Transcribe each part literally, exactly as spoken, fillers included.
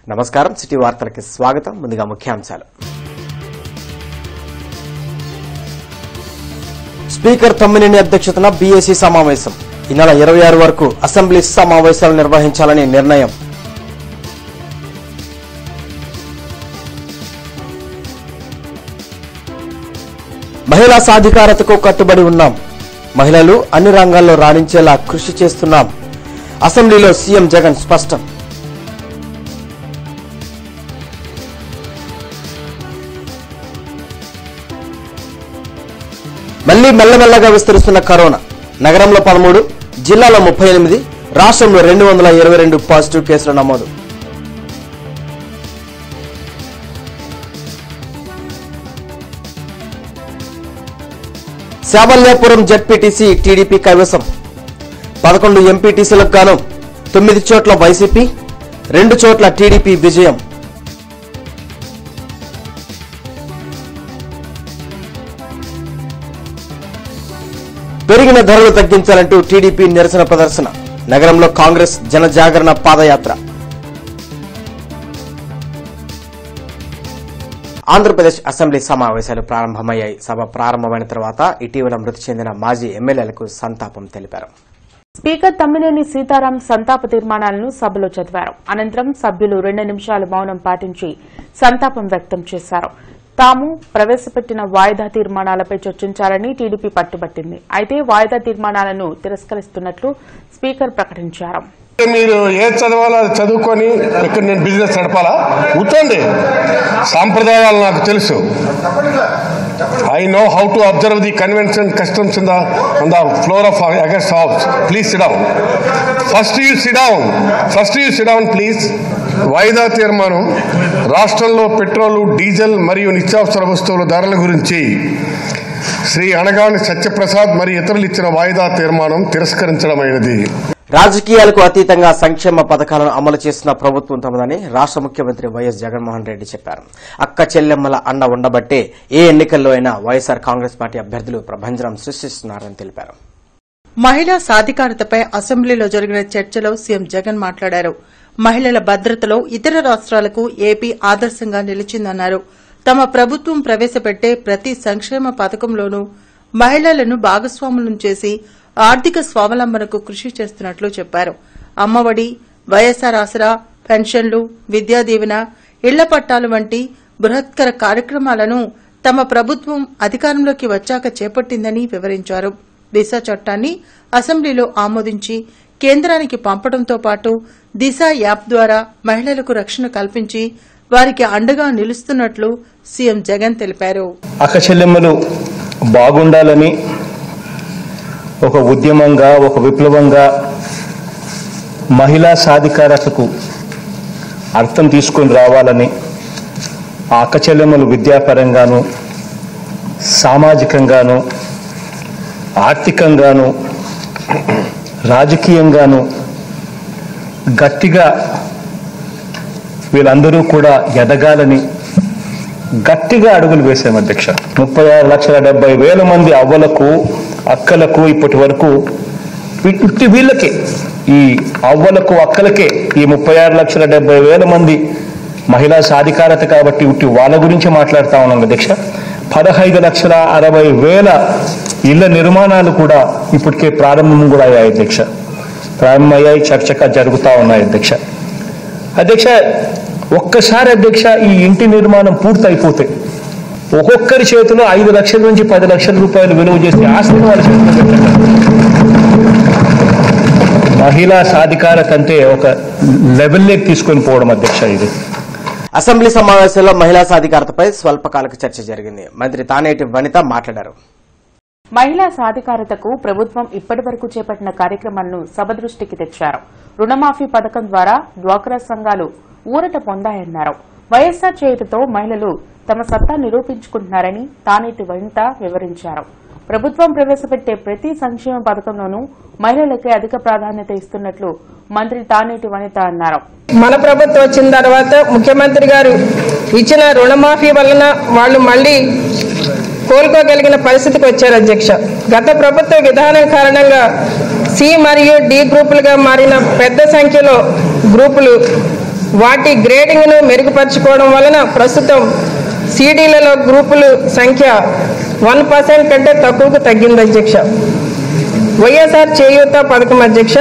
నమస్కారం సిటీ వార్తలకు స్వాగతం. ముందుగా ముఖ్యాంశాలు. స్పీకర్ తమ్మినేని అధ్యక్షతన బీఏసీ సమావేశం. ఈ నెల ఇరవై ఆరు వరకు అసెంబ్లీ సమావేశాలు నిర్వహించాలని నిర్ణయం. మహిళా సాధికారతకు కట్టుబడి ఉన్నాం. మహిళలు అన్ని రంగాల్లో రాణించేలా కృషి చేస్తున్నాం. అసెంబ్లీలో సీఎం జగన్ స్పష్టం. మళ్లీ మెల్లమెల్లగా విస్తరిస్తున్న కరోనా. నగరంలో పదమూడు, జిల్లాలో ముప్పై ఎనిమిది, రాష్ట్రంలో రెండు వందల ఇరవై రెండు పాజిటివ్ కేసుల నమోదు. శామల్యాపురం జెడ్పీటీసీ టీడీపీ కైవసం. పదకొండు ఎంపీటీసీలకు గాను తొమ్మిది చోట్ల వైసీపీ, రెండు చోట్ల టీడీపీ విజయం. పెరిగిన ధరలు తగ్గించాలంటూ టీడీపీ నిరసన ప్రదర్శన. నగరంలో కాంగ్రెస్ జనజాగరణ పాదయాత్ర. ఆంధ్రప్రదేశ్ అసెంబ్లీ సమావేశాలు ప్రారంభమయ్యాయి. సభ ప్రారంభమైన తర్వాత ఇటీవల మృతి చెందిన మాజీ ఎమ్మెల్యేలకు సంతాపం తెలిపారు. స్పీకర్ తమ్మినేని సీతారాం సంతాప తీర్మానాలను సభలో చదివారు. అనంతరం సభ్యులు రెండు నిమిషాలు మౌనం పాటించి సంతాపం వ్యక్తం చేశారు. తాము ప్రవేశపెట్టిన వాయిదా తీర్మానాలపై చర్చించాలని టీడీపీ పట్టుబట్టింది. అయితే వాయిదా తీర్మానాలను తిరస్కరిస్తున్నట్లు స్పీకర్ ప్రకటించారు. మీరు ఏది చదవాలో అది చదువుకొని ఇక్కడ నేను బిజినెస్ నడపాలా? కూర్చోండి. సాంప్రదాయాలు నాకు తెలుసు. I know how to observe the convention customs in the on the floor of august house. Please sit down. First you sit down. First you sit down please. వాయిదా తీర్మానం రాష్ట్రంలో పెట్రోల్, డీజిల్ మరియు నిత్యావసర వస్తువుల ధరల గురించి శ్రీ అనగాని సత్యప్రసాద్ మరియు ఇతరులు ఇచ్చిన వాయిదా తీర్మానం తిరస్కరించడమైనది. రాజకీయాలకు అతీతంగా సంక్షేమ పథకాలను అమలు చేస్తున్న ప్రభుత్వం తమదని రాష్ట్ర ముఖ్యమంత్రి వైఎస్ జగన్మోహన్ రెడ్డి చెప్పారు. అక్క చెల్లెమ్మల అండ ఉండబట్టే ఏ ఎన్నికల్లో అయినా వైఎస్సార్ కాంగ్రెస్ పార్టీ అభ్యర్థులు ప్రభంజనం సృష్టిస్తున్నారని తెలిపారు. మహిళా సాధికారతపై అసెంబ్లీలో జరిగిన చర్చలో సీఎం జగన్ మాట్లాడారు. మహిళల భద్రతలో ఇతర రాష్ట్రాలకు ఏపీ ఆదర్శంగా నిలిచిందన్నారు. తమ ప్రభుత్వం ప్రవేశపెట్టే ప్రతి సంక్షేమ పథకంలోనూ మహిళలను భాగస్వాములను చేసి ఆర్థిక స్వావలంబనకు కృషి చేస్తున్నట్లు చెప్పారు. అమ్మఒడి, వైఎస్సార్ ఆసరా, పెన్షన్లు, విద్యా దీవెన, ఇళ్ల పట్టాలు వంటి బృహత్కర కార్యక్రమాలను తమ ప్రభుత్వం అధికారంలోకి వచ్చాక చేపట్టిందని వివరించారు. దిశ చట్టాన్ని అసెంబ్లీలో ఆమోదించి కేంద్రానికి పంపడంతో పాటు దిశ యాప్ ద్వారా మహిళలకు రక్షణ కల్పించి వారికి అండగా నిలుస్తున్నట్లు సీఎం జగన్ తెలిపారు. అక్క చెల్లెమ్మలు బాగుండాలని ఒక ఉద్యమంగా, ఒక విప్లవంగా మహిళా సాధికారతకు అర్థం తీసుకొని రావాలని ఆ అక్క చెల్లెమ్మలు విద్యాపరంగాను, సామాజికంగాను, ఆర్థికంగాను, రాజకీయంగాను గట్టిగా వీళ్ళందరూ కూడా ఎదగాలని గట్టిగా అడుగులు వేశాం అధ్యక్ష. ముప్పై ఆరు లక్షల డెబ్బై వేల మంది అవ్వలకు, అక్కలకు ఇప్పటి వరకు ఇట్టి వీళ్ళకే, ఈ అవ్వలకు, అక్కలకే ఈ ముప్పై ఆరు లక్షల డెబ్బై వేల మంది మహిళా సాధికారత కాబట్టి ఇట్టి వాళ్ళ గురించి మాట్లాడుతా ఉన్నాం అధ్యక్ష. పదహైదు లక్షల అరవై వేల ఇళ్ల నిర్మాణాలు కూడా ఇప్పటికే ప్రారంభం కూడా అయ్యాయి అధ్యక్ష. ప్రారంభమయ్యాయి, చకచకా జరుగుతూ ఉన్నాయి అధ్యక్ష. అధ్యక్ష ఒక్కసారి అధ్యక్ష ఈ ఇంటి నిర్మాణం పూర్తి అయిపోతే ఒక్కొక్కరి చేతిలో ఐదు లక్షల నుంచి పది లక్షల రూపాయలు విలువ చేసే ఆస్తిని వాళ్ళ చేతిలో పెట్టారు. మహిళా సాధికారత అంటే ఒక లెవెల్లోకి తీసుకొని పోవడం అధ్యక్ష. ఇది అసెంబ్లీ సమావేశంలో మహిళా సాధికారతపై స్వల్పకాలిక చర్చ జరిగింది. మంత్రి తానేటి వనిత మాట్లాడారు. మహిళా సాధికారతకు ప్రభుత్వం ఇప్పటి వరకు చేపట్టిన కార్యక్రమాలను సభ దృష్టికి తెచ్చారు. రుణమాఫీ పథకం ద్వారా డ్వాక్రా సంఘాలు ఊరట పొందాయన్నారు. వైఎస్సార్ చేయుతతో మహిళలు తమ సత్తా నిరూపించుకుంటున్నారని తానేటి వనిత వివరించారు. ప్రభుత్వం ప్రవేశపెట్టే ప్రతి సంక్షేమ పథకంలోనూ మహిళలకే అధిక ప్రాధాన్యత ఇస్తున్నట్లు మంత్రి తానేటి వనిత అన్నారు. మన ప్రభుత్వం వచ్చిన తర్వాత ముఖ్యమంత్రి గారు ఇచ్చిన రుణమాఫీ వలన వాళ్ళు మళ్లీ కోలుకోగలిగిన పరిస్థితికి వచ్చారు అధ్యక్ష. గత ప్రభుత్వ విధానం కారణంగా సి మరియు డి గ్రూపులుగా మారిన పెద్ద సంఖ్యలో గ్రూపులు వాటి గ్రేడింగ్ను మెరుగుపరచుకోవడం వలన ప్రస్తుతం సీడీలలో గ్రూపుల సంఖ్య వన్ పర్సెంట్ కంటే తక్కువకు తగ్గింది అధ్యక్ష. వైఎస్ఆర్ చేయూత పథకం అధ్యక్ష.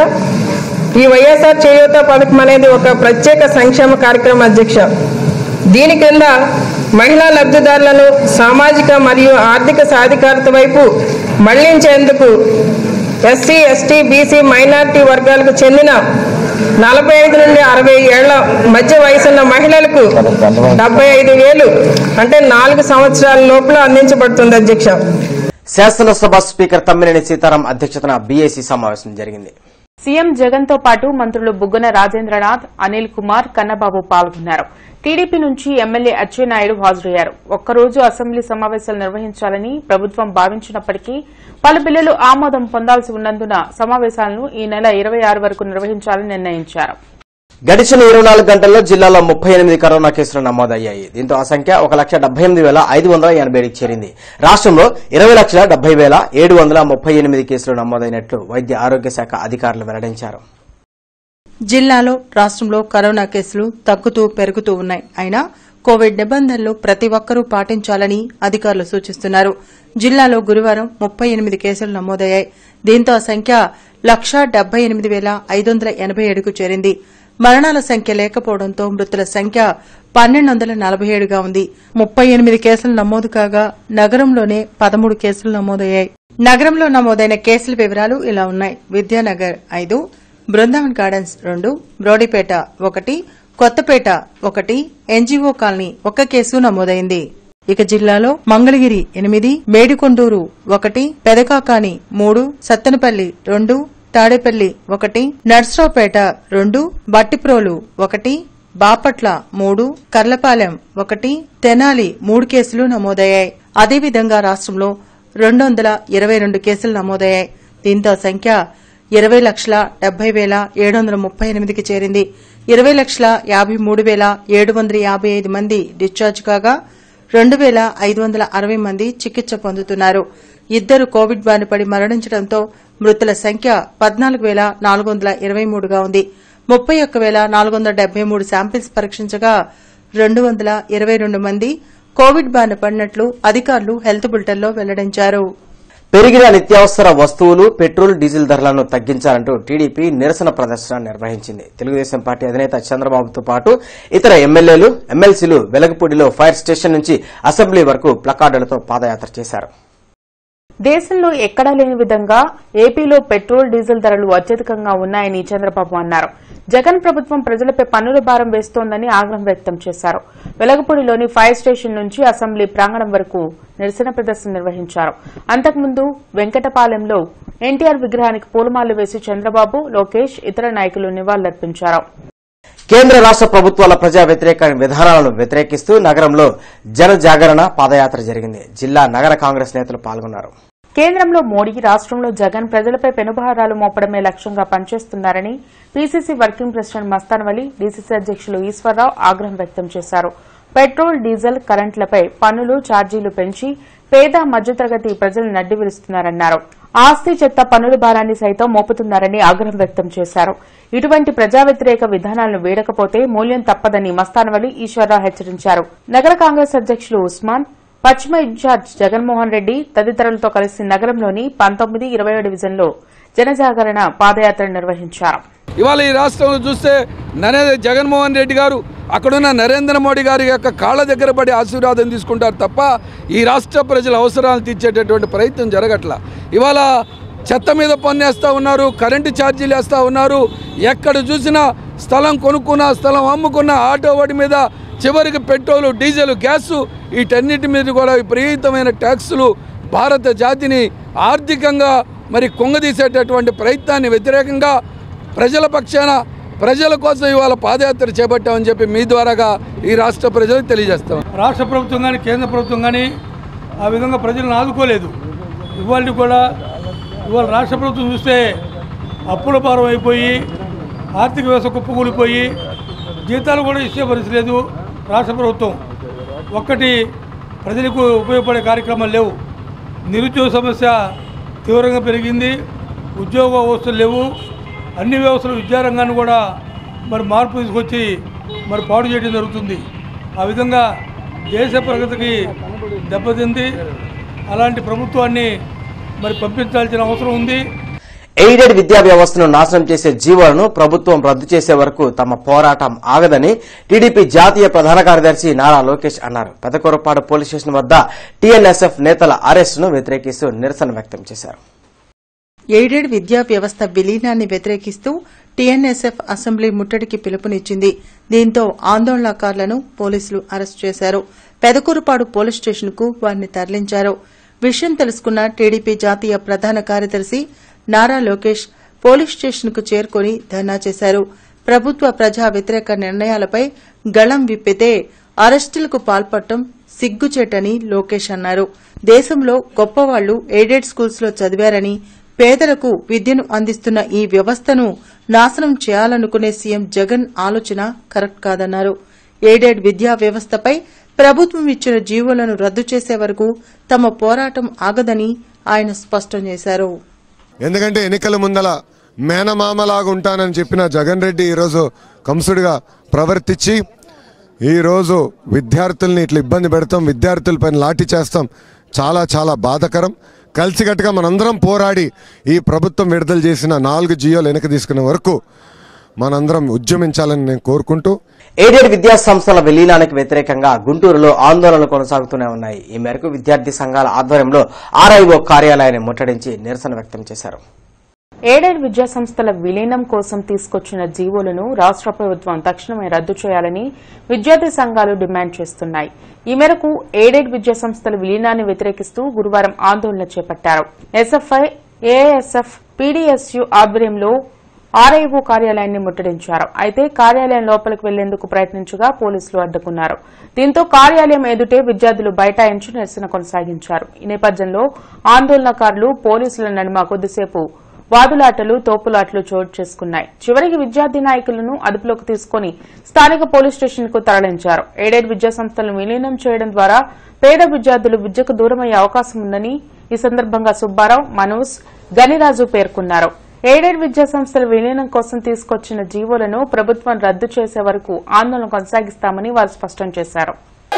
ఈ వైఎస్ఆర్ చేయూత పథకం అనేది ఒక ప్రత్యేక సంక్షేమ కార్యక్రమం అధ్యక్ష. దీని కింద మహిళా లబ్ధిదారులను సామాజిక మరియు ఆర్థిక సాధికారత వైపు మళ్లించేందుకు ఎస్సీ ఎస్టీ బీసీ మైనారిటీ వర్గాలకు చెందిన నలభై ఐదు నుండి అరవై ఏళ్ల మధ్య వయసున్న మహిళలకు డెబ్బై ఐదు వేలు అంటే నాలుగు సంవత్సరాల లోపల అందించబడుతుంది అధ్యక్ష. శాసనసభ స్పీకర్ తమ్మినేని సీతారాం అధ్యక్షతన బీఏసీ సమావేశం జరిగింది. సీఎం జగన్ తో పాటు మంత్రులు బుగ్గన రాజేంద్రనాథ్, అనిల్ కుమార్, కన్నబాబు పాల్గొన్నారు. టీడీపీ నుంచి ఎమ్మెల్యే అచ్చెన్నాయుడు హాజరయ్యారు. ఒక్కరోజు అసెంబ్లీ సమావేశాలు నిర్వహించాలని ప్రభుత్వం భావించినప్పటికీ పలు బిల్లులు ఆమోదం పొందాల్సి ఉన్నందున సమావేశాలను ఈ నెల ఇరవై ఆరు వరకు నిర్వహించాలని నిర్ణయించారు. గడిచిన ఇరవై నాలుగు గంటల్లో జిల్లాలో ముప్పై ఎనిమిది కరోనా కేసులు నమోదయ్యాయి. దీంతో ఆ సంఖ్య ఒక లక్ష డెబ్బై ఎనిమిది వేల ఐదు వందల ఎనభై ఏడుకి చేరింది. రాష్ట్రంలో ఇరవై లక్షల డెబ్బై వేల ఏడు వందల ముప్పై ఎనిమిది కేసులు నమోదైనట్లు వైద్య ఆరోగ్య శాఖ అధికారులు వెల్లడించారు. జిల్లాలో రాష్ట్రంలో కరోనా కేసులు తగ్గుతూ పెరుగుతూ ఉన్నాయి. అయినా కోవిడ్ నిబంధనలు ప్రతి ఒక్కరూ పాటించాలని అధికారులు సూచిస్తున్నారు. జిల్లాలో గురువారం ముప్పై ఎనిమిది కేసులు నమోదయ్యాయి. దీంతో ఆ సంఖ్య లక్షా డెబ్బై ఎనిమిది వేల ఐదు వందల ఎనభై ఏడుకు చేరింది. మరణాల సంఖ్య లేకపోవడంతో మృతుల సంఖ్య పన్నెండు వందల నలభై ఏడుగా ఉంది. ముప్పై ఎనిమిది కేసులు నమోదు కాగా నగరంలోనే పదమూడు కేసులు నమోదయ్యాయి. నగరంలో నమోదైన కేసుల వివరాలు ఇలా ఉన్నాయి. విద్యానగర్ ఐదు, బృందావన్ గార్డెన్స్ రెండు, బ్రోడిపేట ఒకటి, కొత్తపేట ఒకటి, ఎన్జీఓ కాలనీ ఒక కేసు నమోదైంది. ఇక జిల్లాలో మంగళగిరి ఎనిమిది, మేడికొండూరు ఒకటి, పెదకాకాని మూడు, సత్తెనపల్లి రెండు, తాడేపల్లి ఒకటి, నర్సరావుపేట రెండు, బట్టిప్రోలు ఒకటి, బాపట్ల మూడు, కర్లపాలెం ఒకటి, తెనాలి మూడు కేసులు నమోదయ్యాయి. అదేవిధంగా రాష్ట్రంలో రెండు వందల ఇరవై రెండు కేసులు నమోదయ్యాయి. దీంతో సంఖ్య ఇరవై లక్షల డెబ్బై వేల ఏడు వందల ముప్పై ఎనిమిదికి చేరింది. ఇరవై లక్షల యాభై మూడు వేల ఏడు వందల యాభై ఐదు మంది డిశ్చార్జ్ కాగా రెండు వేల ఐదు వందల అరవై మంది చికిత్స పొందుతున్నారు. ఇద్దరు కోవిడ్ బారిన పడి మరణించడంతో మృతుల సంఖ్య పద్నాలుగు వేల నాలుగు వందల ఇరవై మూడుగా ఉంది. ముప్పై ఒక్క వేల నాలుగు వందల డెబ్బై మూడు శాంపిల్స్ పరీక్షించగా రెండు వందల ఇరవై రెండు మంది కోవిడ్ బారిన పడినట్లు అధికారులు హెల్త్ బులెటిన్లో వెల్లడించారు. పెరిగిన నిత్యావసర వస్తువులు, పెట్రోల్, డీజిల్ ధరలను తగ్గించాలంటూ టీడీపీ నిరసన ప్రదర్శన నిర్వహించింది. తెలుగుదేశం పార్టీ అధినేత చంద్రబాబుతో పాటు ఇతర ఎమ్మెల్యేలు, ఎమ్మెల్సీలు వెలగపూడిలో ఫైర్ స్టేషన్ నుంచి అసెంబ్లీ వరకు ప్లకార్డులతో పాదయాత్ర చేశారు. దేశంలో ఎక్కడా లేని విధంగా ఏపీలో పెట్రోల్, డీజిల్ ధరలు అత్యధికంగా ఉన్నాయని చంద్రబాబు అన్నారు. జగన్ ప్రభుత్వం ప్రజలపై పన్నుల భారం వేస్తోందని ఆగ్రహం వ్యక్తం చేశారు. వెలగపూడిలోని ఫైర్ స్టేషన్ నుంచి అసెంబ్లీ ప్రాంగణం వరకు నిరసన ప్రదర్శన నిర్వహించారు. అంతకుముందు వెంకటపాలెంలో ఎన్టీఆర్ విగ్రహానికి పూలమాలలు వేసి చంద్రబాబు, లోకేష్, ఇతర నాయకులు నివాళులర్పించారు. కేంద్ర రాష్ట ప్రభుత్వాల ప్రజా వ్యతిరేక విధానాలను వ్యతిరేకిస్తూ నగరంలో జన జాగరణ పాదయాత్ర జరిగింది. జిల్లా నగర కాంగ్రెస్ నేతలు పాల్గొన్నారు. కేంద్రంలో మోడీ, రాష్ట్రంలో జగన్ ప్రజలపై పెనుభారాలు మోపడమే లక్ష్యంగా పనిచేస్తున్నారని PCC working president Mastan Vali, DCC అధ్యకులు ఈశ్వరరావు ఆగ్రహం వ్యక్తం చేశారు. పెట్రోల్, డీజిల్, కరెంట్లపై పన్నులు, ఛార్జీలు పెంచి పేద మధ్యతరగతి ప్రజలు నడ్డి విరుస్తున్నారన్నారు. ఆస్తి చెత్త పన్నుల భారాన్ని సైతం మోపుతున్నారని ఆగ్రహం వ్యక్తం చేశారు. ఇటువంటి ప్రజా వ్యతిరేక విధానాలను వీడకపోతే మూల్యం తప్పదని మస్తాన్ వలి, ఈశ్వరరావు హెచ్చరించారు. నగర కాంగ్రెస్ అధ్యకులు ఉస్మాన్, పశ్చిమ ఇన్ఛార్జ్ జగన్మోహన్ రెడ్డి తదితరులతో కలిసి నగరంలోని పంతొమ్మిది, ఇరవై డివిజన్లో జనజాగరణ పాదయాత్ర నిర్వహించారు. ఇవాళ ఈ రాష్ట్రంలో చూస్తే నరేంద్ర జగన్మోహన్ రెడ్డి గారు అక్కడున్న నరేంద్ర మోడీ గారి యొక్క కాళ్ళ దగ్గర పడి ఆశీర్వాదం తీసుకుంటారు తప్ప ఈ రాష్ట్ర ప్రజల అవసరాలు తీర్చేటటువంటి ప్రయత్నం జరగట్లా. ఇవాళ చెత్త మీద పన్నేస్తూ ఉన్నారు, కరెంటు ఛార్జీలు వేస్తూ ఉన్నారు. ఎక్కడ చూసినా స్థలం కొనుక్కున్న, స్థలం అమ్ముకున్న, ఆటో వాటి మీద చివరికి పెట్రోలు, డీజిల్, గ్యాసు వీటన్నిటి మీద కూడా విపరీతమైన ట్యాక్సులు భారత జాతిని ఆర్థికంగా మరి కుంగదీసేటటువంటి ప్రయత్నాన్ని వ్యతిరేకంగా ప్రజల పక్షాన ప్రజల కోసం ఇవాళ పాదయాత్ర చేపట్టామని చెప్పి మీ ద్వారాగా ఈ రాష్ట్ర ప్రజలకు తెలియజేస్తాం. రాష్ట్ర ప్రభుత్వం కానీ కేంద్ర ప్రభుత్వం కానీ ఆ విధంగా ప్రజలను ఆదుకోలేదు. ఇవాళ కూడా ఇవాళ రాష్ట్ర ప్రభుత్వం చూస్తే అప్పుల భారం అయిపోయి ఆర్థిక వ్యవస్థ కుప్పకూలిపోయి జీతాలు కూడా ఇచ్చే పరిస్థితి లేదు. రాష్ట్ర ప్రభుత్వం ఒక్కటి ప్రజలకు ఉపయోగపడే కార్యక్రమాలు లేవు. నిరుద్యోగ సమస్య తీవ్రంగా పెరిగింది. ఉద్యోగ వ్యవస్థలు లేవు. అన్ని వ్యవస్థలు విద్యారంగాన్ని కూడా మరి మార్పు తీసుకొచ్చి మరి పాడు చేయడం జరుగుతుంది. ఆ విధంగా దేశ ప్రగతికి దెబ్బతింది. అలాంటి ప్రభుత్వాన్ని మరి పంపించాల్సిన అవసరం ఉంది. ఎయిడెడ్ విద్యా వ్యవస్థను నాశనం చేసే జీవోలను ప్రభుత్వం రద్దు చేసే వరకు తమ పోరాటం ఆగదని టీడీపీ జాతీయ ప్రధాన కార్యదర్శి నారా లోకేష్ అన్నారు. పెదకూరపాడు పోలీస్ స్టేషన్ వద్ద టీఎన్ఎస్ఎఫ్ నేతల అరెస్టును వ్యతిరేకిస్తూ నిరసన వ్యక్తం చేశారు. ఎయిడెడ్ విద్యా వ్యవస్థ విలీనాన్ని వ్యతిరేకిస్తూ టీఎన్ఎస్ఎఫ్ అసెంబ్లీ ముట్టడికి పిలుపునిచ్చింది. దీంతో ఆందోళనకారులను పోలీసులు అరెస్టు చేశారు. పెదకూరపాడు పోలీస్ స్టేషన్ కు వారిని తరలించారు. విషయం తెలుసుకున్న టీడీపీ జాతీయ ప్రధాన కార్యదర్శి నారా లోకేష్ పోలీస్ స్టేషన్ కు చేరుకుని ధర్నా చేశారు. ప్రభుత్వ ప్రజా వ్యతిరేక నిర్ణయాలపై గళం విప్పితే అరెస్టులకు పాల్పడటం సిగ్గుచేటని లోకేష్ అన్నారు. దేశంలో గొప్పవాళ్లు ఎయిడెడ్ స్కూల్స్ లో చదివారని, పేదలకు విద్యను అందిస్తున్న ఈ వ్యవస్థను నాశనం చేయాలనుకునే సీఎం జగన్ ఆలోచన కరెక్ట్ కాదన్నారు. ఎయిడెడ్ విద్యా వ్యవస్థపై ప్రభుత్వం ఇచ్చిన జీవోలను రద్దు చేసే వరకు తమ పోరాటం ఆగదని ఆయన స్పష్టం చేశారు. ఎందుకంటే ఎన్నికల ముందల మేనమామలాగా ఉంటానని చెప్పిన జగన్ రెడ్డి ఈరోజు కంసుడిగా ప్రవర్తించి ఈరోజు విద్యార్థుల్ని ఇట్లా ఇబ్బంది పెడతాం, విద్యార్థులపైన లాఠీ చేస్తాం, చాలా చాలా బాధాకరం. కలిసికట్టుగా మనందరం పోరాడి ఈ ప్రభుత్వం విడుదల చేసిన నాలుగు జియోలు వెనక్కి తీసుకునే వరకు మనందరం ఉద్యమించాలని నేను కోరుకుంటూ ఎయిడెడ్ విద్యా సంస్థల విలీనానికి వ్యతిరేకంగా గుంటూరులో ఆందోళనలు కొనసాగుతూనే ఉన్నాయి. ఈ మేరకు విద్యార్థి సంఘాల ఆధ్వర్యంలో ఆర్ఐఓ కార్యాలయాన్ని ముట్టడించి నిరసన వ్యక్తం చేశారు. ఎయిడెడ్ విద్యా సంస్థల విలీనం కోసం తీసుకొచ్చిన జీవోలను రాష్ట ప్రభుత్వం తక్షణమే రద్దు చేయాలని విద్యార్థి సంఘాలు డిమాండ్ చేస్తున్నాయి. ఈ మేరకు ఎయిడెడ్ విద్యా సంస్థల విలీనాన్ని వ్యతిరేకిస్తూ గురువారం ఆందోళన చేపట్టారు. ఎస్ఎఫ్ఐ, ఏఐఎస్ఎఫ్, పీడీఎస్యూ ఆధ్వర్యంలో ఆర్ఐఓ కార్యాలయాన్ని ముట్టడించారు. అయితే కార్యాలయం లోపలికి వెళ్లేందుకు ప్రయత్నించగా పోలీసులు అడ్డుకున్నారు. దీంతో కార్యాలయం ఎదుటే విద్యార్థులు బైఠాయించి నిరసన కొనసాగించారు. ఈ నేపథ్యంలో ఆందోళనకారులు పోలీసుల నడుమ కొద్దిసేపు వాదులాటలు, తోపులాటలు చోటు చేసుకున్నాయి. చివరికి విద్యార్థి నాయకులను అదుపులోకి తీసుకుని స్థానిక పోలీస్ స్టేషన్ కు తరలించారు. ఎయిడెడ్ విద్యా సంస్థలను విలీనం చేయడం ద్వారా పేద విద్యార్థులు విద్యకు దూరమయ్యే అవకాశం ఉందని ఈ సందర్భంగా సుబ్బారావు, మనోజ్, గనిరాజు పేర్కొన్నారు. ఎయిడెడ్ విద్యా సంస్థల విలీనం కోసం తీసుకొచ్చిన జీవోలను ప్రభుత్వం రద్దు చేసే వరకు ఆందోళన కొనసాగిస్తామని వారు స్పష్టం చేశారు.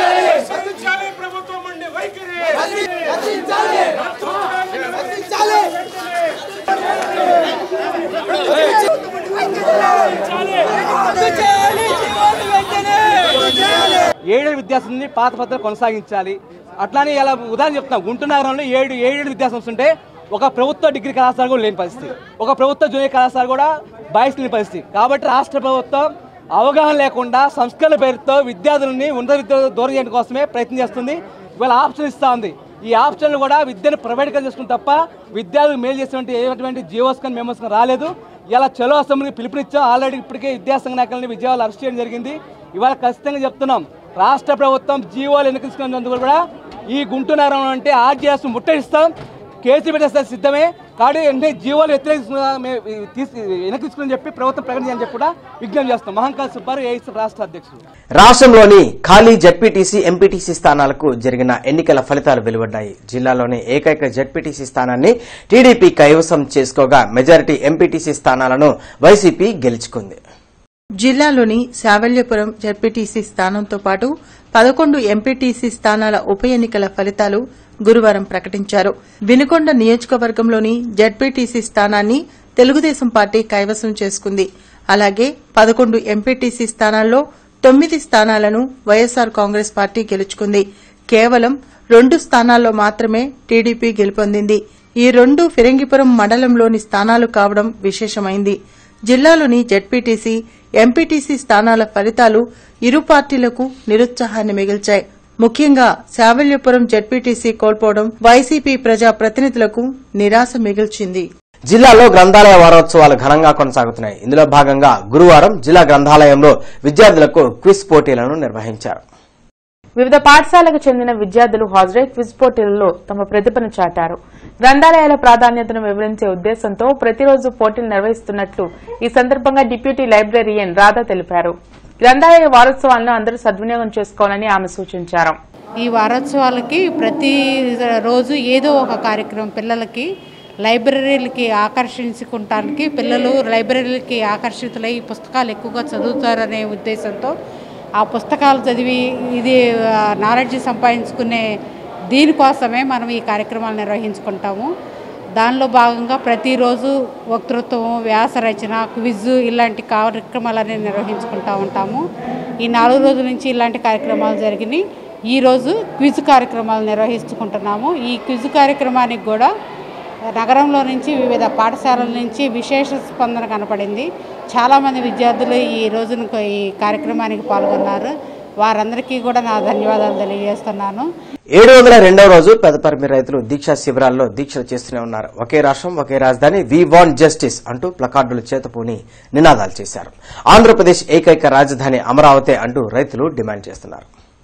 ఏడు విద్యాసంస్థని పాత పద్ధతిలో కొనసాగించాలి. అట్లానే ఇలా ఉదాహరణ చెప్తున్నాం, గుంటూరు నగరంలో ఏడు ఏడు విద్యాసంస్థ ఉంటే ఒక ప్రభుత్వ డిగ్రీ కళాశాల కూడా లేని పరిస్థితి, ఒక ప్రభుత్వ జూనియర్ కళాశాల కూడా బాయ్స్ లేని పరిస్థితి. కాబట్టి రాష్ట్ర ప్రభుత్వం అవగాహన లేకుండా సంస్కరణ పేరుతో విద్యార్థులని ఉన్నత విద్య దూరం చేయడం కోసమే ప్రయత్నం చేస్తుంది. ఇవాళ ఆప్షన్ ఇస్తూ ఉంది. ఈ ఆప్షన్లు కూడా విద్యను ప్రైవేట్గా చేసుకుని తప్ప విద్యార్థులకు మేలు చేసినటువంటి ఏటువంటి జియోస్ కానీ మెమోస్ కానీ రాలేదు. ఇలా చలో అసెంబ్లీకి పిలుపునిచ్చాం. ఆల్రెడీ ఇప్పటికే విద్యాసంఘ నాయకులని విజయవాడలో అరెస్ట్ చేయడం జరిగింది. ఇవాళ ఖచ్చితంగా చెప్తున్నాం, రాష్ట్ర ప్రభుత్వం జీవోలు వెనక్కి తీసుకున్నందుకు కూడా ఈ గుంటూరు నగరంలో అంటే ఆర్జీఎస్ ముట్టడిస్తాం, కేసు పెట్టేస్తే సిద్ధమే. కాబట్టి వెంటనే జీవోలు వ్యతిరేక వెనక్కి తీసుకుని చెప్పి ప్రభుత్వం ప్రకటించాలని చెప్పి కూడా విజ్ఞప్తి చేస్తాం. మహంకాళ సుబ్బారావు, ఏఐసీ రాష్ట్ర అధ్యక్షుడు. రాష్ట్రంలోని ఖాళీ జెడ్పీటీసీ, ఎంపీటీసీ స్థానాలకు జరిగిన ఎన్నికల ఫలితాలు వెలువడ్డాయి. జిల్లాలోని ఏకైక జెడ్పీటీసీ స్థానాన్ని టీడీపీ కైవసం చేసుకోగా మెజారిటీ ఎంపీటీసీ స్థానాలను వైసీపీ గెలుచుకుంది. జిల్లాలోని శావల్యపురం జెడ్పీటీసీ స్థానంతో పాటు పదకొండు ఎంపీటీసీ స్థానాల ఉప ఎన్నికల ఫలితాలు గురువారం ప్రకటించారు. వినుకొండ నియోజకవర్గంలోని జెడ్పీటీసీ స్థానాన్ని తెలుగుదేశం పార్టీ కైవసం చేసుకుంది. అలాగే పదకొండు ఎంపీటీసీ స్థానాల్లో తొమ్మిది స్థానాలను వైఎస్సార్ కాంగ్రెస్ పార్టీ గెలుచుకుంది. కేవలం రెండు స్థానాల్లో మాత్రమే టీడీపీ గెలుపొందింది. ఈ రెండు ఫిరంగిపురం మండలంలోని స్థానాలు కావడం విశేషమైంది. జిల్లాలోని జెడ్పీటీసీ, ఎంపీటీసీ స్థానాల ఫలితాలు ఇరు పార్టీలకు నిరుత్సాహాన్ని మిగిల్చాయి. ముఖ్యంగా శావల్యపురం జెడ్పీటీసీ కోల్పోవడం వైసీపీ ప్రజా ప్రతినిధులకు నిరాశ మిగిల్చింది. జిల్లాలో గ్రంథాలయ వారోత్సవాలు ఘనంగా కొనసాగుతున్నాయి. ఇందులో భాగంగా గురువారం జిల్లా గ్రంథాలయంలో విద్యార్థులకు క్విజ్ పోటీలను నిర్వహించారు. వివిధ పాఠశాలకు చెందిన విద్యార్థులు హాజరై క్విజ్ పోటీలలో తమ ప్రతిభను చాటారు. గ్రంథాలయాల ప్రాధాన్యతను వివరించే ఉద్దేశంతో ప్రతిరోజు పోటీలు నిర్వహిస్తున్నట్లు ఈ సందర్భంగా డిప్యూటీ లైబ్రరీయన్ రాధా తెలిపారు. గ్రంథాలయ వారోత్సవాలను అందరూ సద్వినియోగం చేసుకోవాలని ఆమె సూచించారు. ఈ వారోత్సవాలకి ప్రతి రోజు ఏదో ఒక కార్యక్రమం పిల్లలకి లైబ్రరీలకి ఆకర్షించుకుంటానికి పిల్లలు లైబ్రరీలకి ఆకర్షితులై పుస్తకాలు ఎక్కువగా చదువుతారనే ఉద్దేశంతో ఆ పుస్తకాలు చదివి ఇది నాలెడ్జ్ సంపాదించుకునే దీనికోసమే మనం ఈ కార్యక్రమాలు నిర్వహించుకుంటాము. దానిలో భాగంగా ప్రతిరోజు వక్తృత్వం, వ్యాసరచన, క్విజ్ ఇలాంటి కార్యక్రమాలన్నీ నిర్వహించుకుంటూ ఉంటాము. ఈ నాలుగు రోజుల నుంచి ఇలాంటి కార్యక్రమాలు జరిగినాయి. ఈరోజు క్విజ్ కార్యక్రమాలు నిర్వహించుకుంటున్నాము. ఈ క్విజ్ కార్యక్రమానికి కూడా నగరంలో నుంచి వివిధ పాఠశాలల నుంచి విశేష స్పందన కనపడింది. చాలామంది విద్యార్థులు ఈ రోజున ఈ కార్యక్రమానికి పాల్గొన్నారు. వారందరికీ కూడా నా ధన్యవాదాలు తెలియజేస్తున్నాను. ఏడు వందల రెండవ రోజు పెదపరిమి రైతులు దీక్షా శిబిరాల్లో దీక్షలు చేస్తూనే ఉన్నారు. ఒకే రాష్ట్రం ఒకే రాజధాని, వి వాంట్ జస్టిస్ అంటూ ప్లకార్డులు చేతపూని నినాదాలు చేశారు. ఆంధ్రప్రదేశ్ ఏకైక రాజధాని అమరావతి అంటూ రైతులు డిమాండ్ చేస్తున్నారు.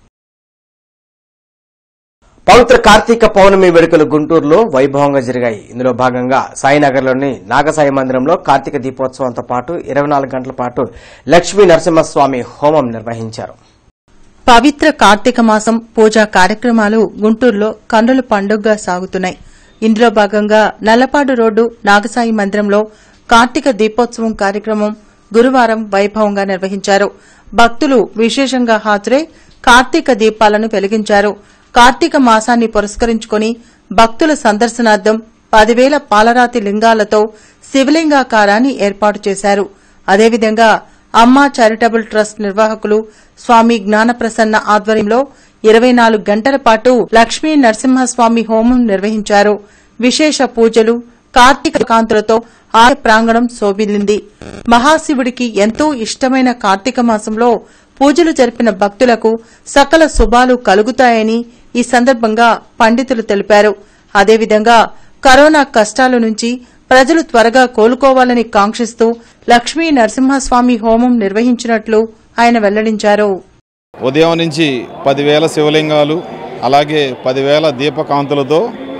పవిత్ర కార్తీక పౌర్ణమి వేడుకలు గుంటూరులో వైభవంగా జరిగాయి. ఇందులో భాగంగా సాయినగర్లోని నాగసాయి మందిరంలో కార్తీక దీపోత్సవంతో పాటు ఇరవై నాలుగు గంటల పాటు లక్ష్మీ నరసింహస్వామి హోమం నిర్వహించారు. పవిత్ర కార్తీక మాసం పూజా కార్యక్రమాలు గుంటూరులో కన్నుల పండుగగా సాగుతున్నాయి. ఇందులో భాగంగా నల్లపాడు రోడ్డు నాగసాయి మందిరంలో కార్తీక దీపోత్సవం కార్యక్రమం గురువారం వైభవంగా నిర్వహించారు. భక్తులు విశేషంగా హాజరై కార్తీక దీపాలను వెలిగించారు. కార్తీక మాసాన్ని పురస్కరించుకుని భక్తుల సందర్శనార్థం పదివేల పాలరాతి లింగాలతో శివలింగాకారాన్ని ఏర్పాటు చేశారు. అదేవిధంగా అమ్మా చారిటబుల్ ట్రస్ట్ నిర్వాహకులు స్వామి జ్ఞానప్రసన్న ఆధ్వర్యంలో ఇరవై నాలుగు గంటల పాటు లక్ష్మీ నరసింహస్వామి హోమం నిర్వహించారు. విశేష పూజలు, కార్తీక కాంతులతో ఆలయ ప్రాంగణం శోభిల్లింది. మహాశివుడికి ఎంతో ఇష్టమైన కార్తీక మాసంలో పూజలు జరిపిన భక్తులకు సకల శుభాలు కలుగుతాయని ఈ సందర్భంగా పండితులు తెలిపారు. అదేవిధంగా కరోనా కష్టాల నుంచి ప్రజలు త్వరగా కోలుకోవాలని కాంక్షిస్తూ లక్ష్మీ నరసింహస్వామి హోమం నిర్వహించినట్లు ఆయన వెల్లడించారు. ఉదయం నుంచి పదివేల శివలింగాలు అలాగే పదివేల దీపకాంతులతో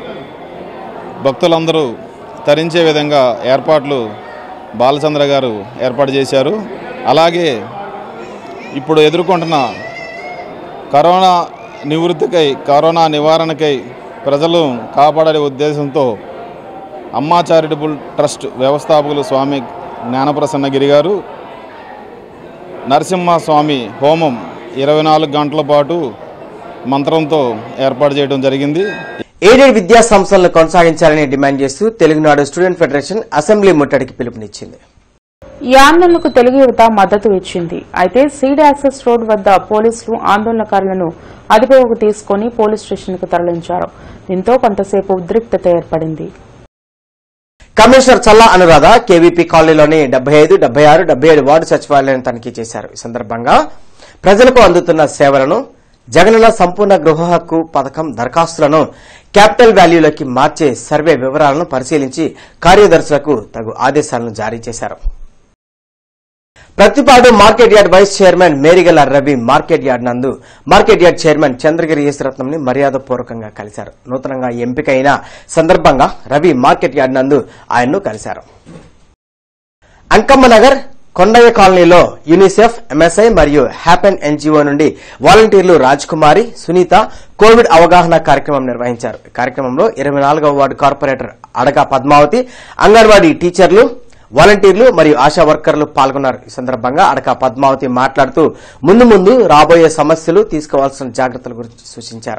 భక్తులందరూ తరించే విధంగా ఏర్పాట్లు బాలచంద్ర గారు ఏర్పాటు చేశారు. అలాగే ఇప్పుడు ఎదుర్కొంటున్న కరోనా నివృత్తికై కరోనా నివారణకై ప్రజలు కాపాడే ఉద్దేశంతో అమ్మా చారిటబుల్ ట్రస్ట్ వ్యవస్థాపకులు స్వామి జ్ఞానప్రసన్నగిరి గారు నరసింహస్వామి హోమం ఇరవై నాలుగు గంటల పాటు మంత్రంతో ఏర్పాటు చేయడం జరిగింది. ఎయిడెడ్ విద్యా సంస్థలను కొనసాగించాలని డిమాండ్ చేస్తూ తెలుగునాడు స్టూడెంట్ ఫెడరేషన్ అసెంబ్లీ ముట్టడికి పిలుపునిచ్చింది. ఈ ఆందోళనకు తెలుగు యువత మద్దతు ఇచ్చింది. అయితే సీడ్ యాక్సెస్ రోడ్ వద్ద పోలీసులు ఆందోళనకారులను అదుపులోకి తీసుకుని పోలీస్ స్టేషన్ కు తరలించారు. దీంతో కొంతసేపు ఉద్రిక్తత ఏర్పడింది. కమిషనర్ చల్లా అనురాధ కేవీపీ కాలనీలోని డెబ్బై ఐదు డెబ్బై ఆరు డెబ్బై ఏడు వార్డు సచివాలయాన్ని తనిఖీ చేశారు. ఈ సందర్భంగా ప్రజలకు అందుతున్న సేవలను, జగనన్న సంపూర్ణ గృహ హక్కు పథకం దరఖాస్తులను క్యాపిటల్ వాల్యూలోకి మార్చే సర్వే వివరాలను పరిశీలించి కార్యదర్శులకు తగు ఆదేశాలను జారీ చేశారు. Prathipadu market yard vice chairman Merigala Ravi market yard నందు మార్కెట్ యార్డ్ చైర్మన్ చంద్రగిరి యేసరత్నంని మర్యాదపూర్వకంగా కలిశారు. నూతనంగా ఎంపికైన సందర్భంగా రవి మార్కెట్ యార్డ్ నందు ఆయన్ను కలిశారు. అంకమ్మనగర్ కొండయ్య కాలనీలో యూనిసెఫ్, ఎంఎస్ఐ మరియు హ్యాపెన్ ఎన్జీఓ నుండి వాలంటీర్లు రాజ్కుమారి, సునీత కోవిడ్ అవగాహన కార్యక్రమం నిర్వహించారు. కార్యక్రమంలో ఇరవై నాలుగవ వార్డు కార్పొరేటర్ అడగా పద్మావతి, అంగన్వాడీ టీచర్లు, వాలంటీర్లు మరియు ఆశా వర్కర్లు పాల్గొన్నారు. ఈ సందర్భంగా అడక పద్మావతి మాట్లాడుతూ ముందు ముందు రాబోయే సమస్యలు తీసుకోవాల్సిన జాగ్రత్తల గురించి సూచించారు.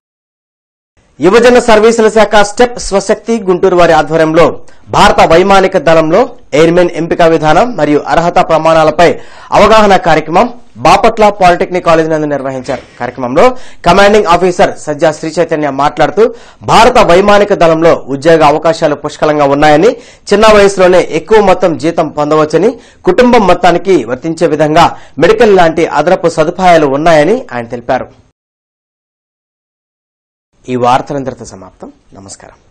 యువజన సర్వీసుల శాఖ స్టెప్ స్వశక్తి గుంటూరు వారి ఆధ్వర్యంలో భారత వైమానిక దళంలో ఎయిర్మెన్ ఎంపిక విధానం మరియు అర్హత ప్రమాణాలపై అవగాహన కార్యక్రమం బాపట్ల పాలిటెక్నిక్ కాలేజ్ నందు నిర్వహించారు. కార్యక్రమంలో కమాండింగ్ ఆఫీసర్ సజ్జా శ్రీ చైతన్య మాట్లాడుతూ భారత వైమానిక దళంలో ఉద్యోగ అవకాశాలు పుష్కలంగా ఉన్నాయని, చిన్న వయసులోనే ఎక్కువ మొత్తం జీతం పొందవచ్చని, కుటుంబం మొత్తానికి వర్తించే విధంగా మెడికల్ లాంటి అదనపు సదుపాయాలు ఉన్నాయని ఆయన తెలిపారు. ఈ వార్తలందరితో సమాప్తం. నమస్కారం.